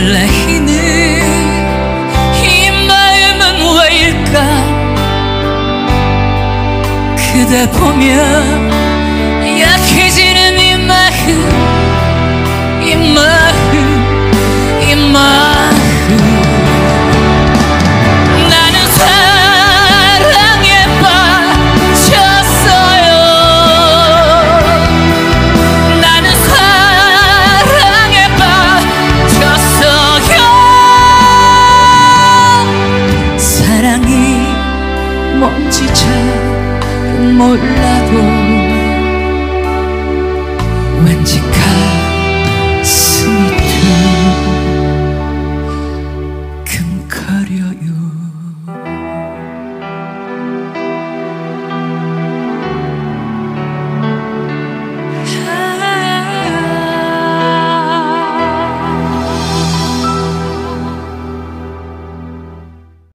설레이는 이 마음은 왜일까? 그대 보면 약해지는 이 마음, 이 마음, 이 마음. 나는 사랑에 빠졌어요. 나는 사랑에 빠졌어요. 사랑이 뭔지 잘 몰라도 왠지